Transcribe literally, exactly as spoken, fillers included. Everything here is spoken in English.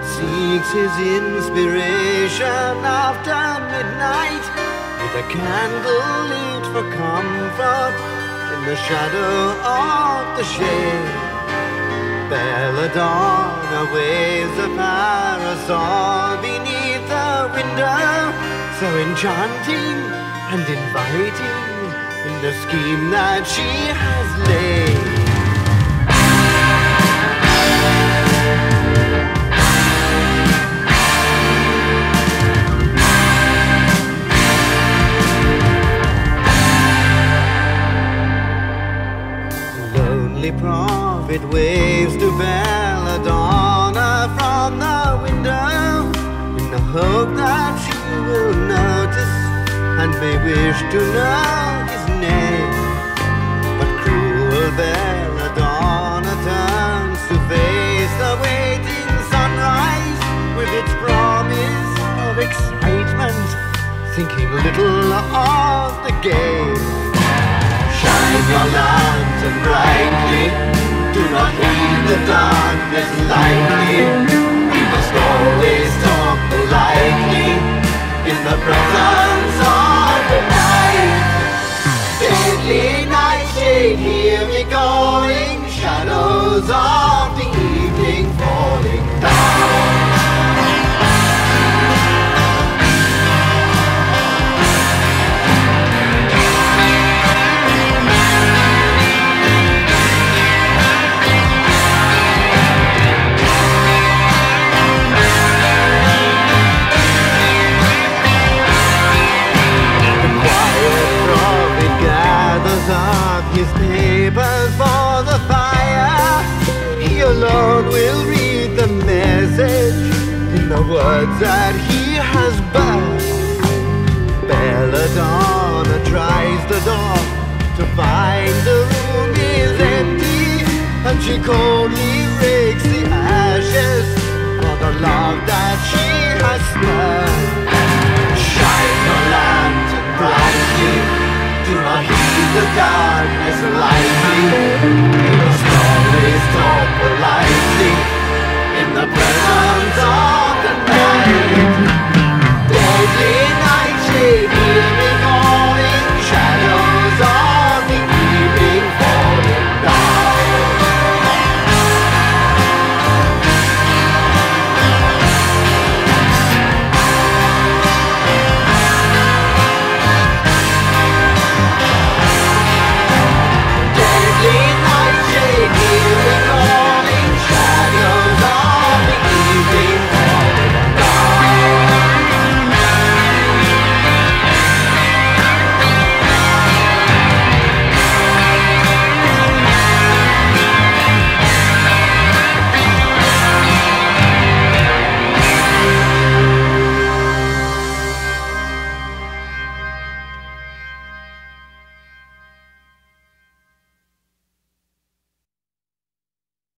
it seeks his inspiration after midnight, with a candle lit for comfort in the shadow of the shade. Belladonna waves a parasol beneath the window, so enchanting and inviting in the scheme that she has laid. Lonely prophet waves to Belladonna from the window, in the hope that she will notice and may wish to know his name. But cruel Belladonna turns to face the waiting sunrise with its promise of excitement, thinking little of the game. Shine your lantern brightly, do not heed the darkness lightly. We must always talk politely in the presence of the night. Deadly nightshade, hear me calling, shadows of the evening falling down. Up his papers for the fire, he alone will read the message in the words that he has burned. Belladonna tries the door to find the room is empty, and she coldly rakes the ashes for the love that she has spurned. Shine your lantern brightly, do not heed the darkness lightly. We must always talk politely in the presence of